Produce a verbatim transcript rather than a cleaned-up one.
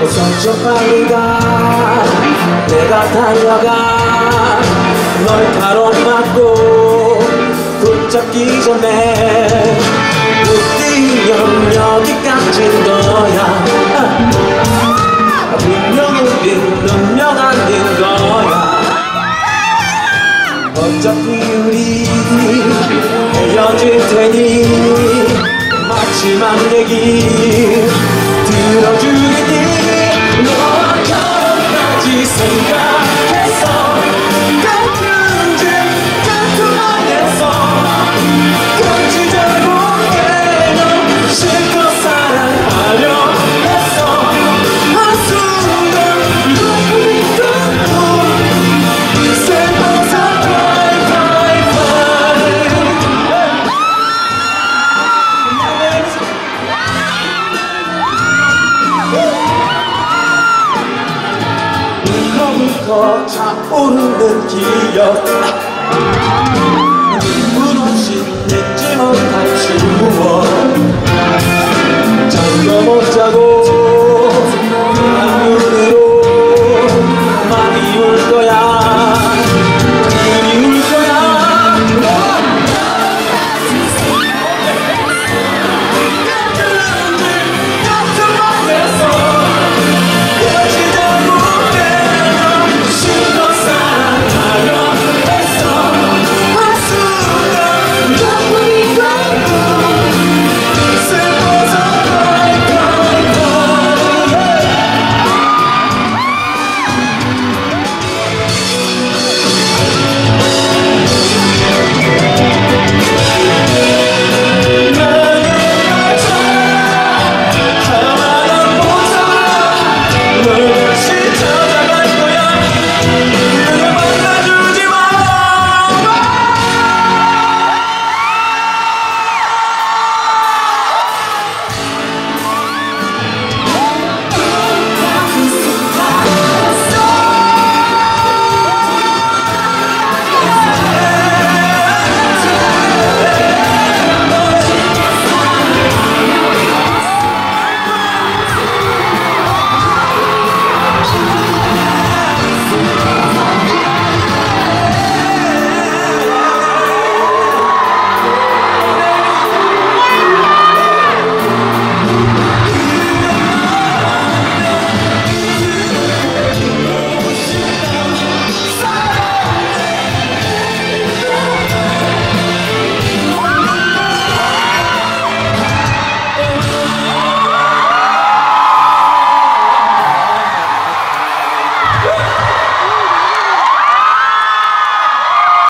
저 빨리 가 내가 달려가 널 가로막고 붙잡기 전에 뛰면 여기까지인 거야. 분명 우린 분명 아닌 거야. 어차피 우리 헤어질 테니 마지막 얘기 들어주겠니. 너와 결혼까지 생각했어. 같은 집 같은 방에서 같이 잘못해 너 실컷 사랑하려 했어. 한순간 눈이 뜨고 슬퍼서 cry cry cry. 울컥울컥 차오르는 기억 눈물 없이 잊지 못할 추억 잠도 못 자고